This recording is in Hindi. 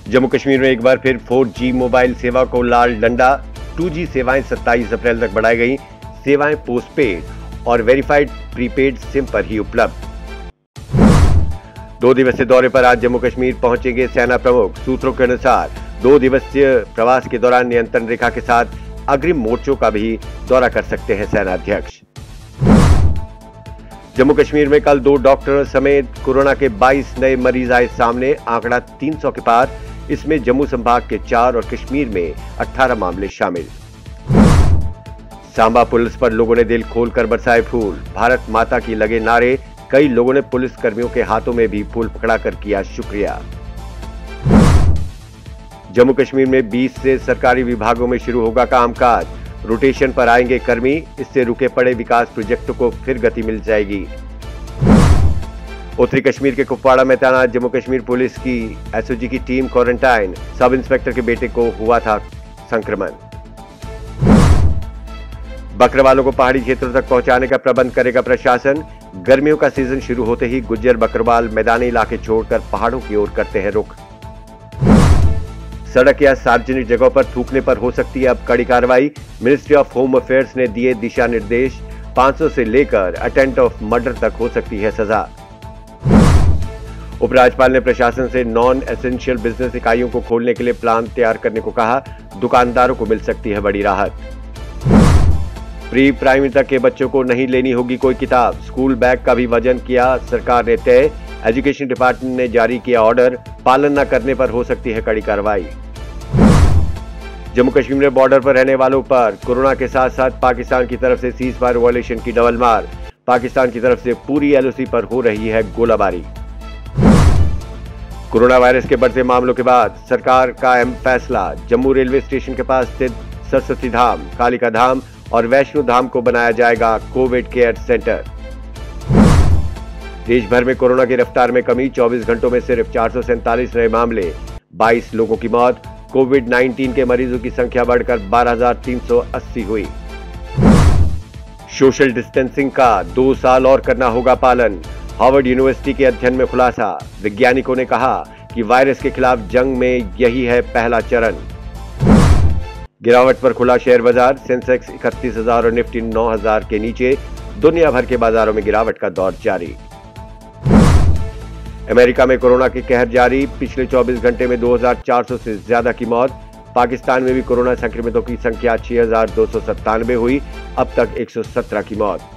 जम्मू कश्मीर में एक बार फिर 4G मोबाइल सेवा को लाल डंडा। 2G सेवाएं 27 अप्रैल तक बढ़ाई गई। सेवाएं पोस्टपेड और वेरीफाइड प्रीपेड सिम पर ही उपलब्ध। 2 दिवसीय दौरे पर आज जम्मू कश्मीर पहुंचेंगे सेना प्रमुख। सूत्रों के अनुसार 2 दिवसीय प्रवास के दौरान नियंत्रण रेखा के साथ अग्रिम मोर्चों का भी दौरा कर सकते हैं सेना अध्यक्ष। जम्मू कश्मीर में कल 2 डॉक्टरों समेत कोरोना के 22 नए मरीज आए सामने, आंकड़ा 300 के पार। इसमें जम्मू संभाग के 4 और कश्मीर में 18 मामले शामिल। सांबा पुलिस पर लोगों ने दिल खोलकर बरसाए फूल। भारत माता की लगे नारे। कई लोगों ने पुलिस कर्मियों के हाथों में भी फूल पकड़ाकर किया शुक्रिया। जम्मू कश्मीर में 20 से सरकारी विभागों में शुरू होगा कामकाज। रोटेशन पर आएंगे कर्मी। इससे रुके पड़े विकास प्रोजेक्टों को फिर गति मिल जाएगी। उत्तरी कश्मीर के कुपवाड़ा में तैनात जम्मू कश्मीर पुलिस की एसओजी की टीम क्वारंटाइन। सब इंस्पेक्टर के बेटे को हुआ था संक्रमण। बकरवालों को पहाड़ी क्षेत्रों तक पहुंचाने का प्रबंध करेगा प्रशासन। गर्मियों का सीजन शुरू होते ही गुज्जर बकरवाल मैदानी इलाके छोड़कर पहाड़ों की ओर करते हैं रुख। सड़क या सार्वजनिक जगहों पर थूकने पर हो सकती है अब कड़ी कार्रवाई। मिनिस्ट्री ऑफ होम अफेयर्स ने दिए दिशा निर्देश। 500 से लेकर अटेम्प्ट ऑफ मर्डर तक हो सकती है सजा। उपराज्यपाल ने प्रशासन से नॉन एसेंशियल बिजनेस इकाइयों को खोलने के लिए प्लान तैयार करने को कहा। दुकानदारों को मिल सकती है बड़ी राहत। प्री प्राइमरी तक के बच्चों को नहीं लेनी होगी कोई किताब। स्कूल बैग का भी वजन किया सरकार ने तय। एजुकेशन डिपार्टमेंट ने जारी किया ऑर्डर। पालन न करने पर हो सकती है कड़ी कार्रवाई। जम्मू कश्मीर में बॉर्डर पर रहने वालों पर कोरोना के साथ साथ पाकिस्तान की तरफ से सीज फायर वायलेशन की डबल मार। पाकिस्तान की तरफ से पूरी एलओसी पर हो रही है गोलाबारी। कोरोना वायरस के बढ़ते मामलों के बाद सरकार का अहम फैसला। जम्मू रेलवे स्टेशन के पास स्थित सरस्वती धाम, कालिका धाम और वैष्णो धाम को बनाया जाएगा कोविड केयर सेंटर। देश भर में कोरोना की रफ्तार में कमी। 24 घंटों में सिर्फ 447 नए मामले, 22 लोगों की मौत। कोविड-19 के मरीजों की संख्या बढ़कर 12,380 हुई। सोशल डिस्टेंसिंग का 2 साल और करना होगा पालन। हार्वर्ड यूनिवर्सिटी के अध्ययन में खुलासा। वैज्ञानिकों ने कहा कि वायरस के खिलाफ जंग में यही है पहला चरण। गिरावट पर खुला शेयर बाजार। सेंसेक्स 31,000 और निफ्टी 9,000 के नीचे। दुनिया भर के बाजारों में गिरावट का दौर जारी। अमेरिका में कोरोना के कहर जारी। पिछले 24 घंटे में 2,400 से ज्यादा की मौत। पाकिस्तान में भी कोरोना संक्रमितों की संख्या 6,297 हुई। अब तक 117 की मौत।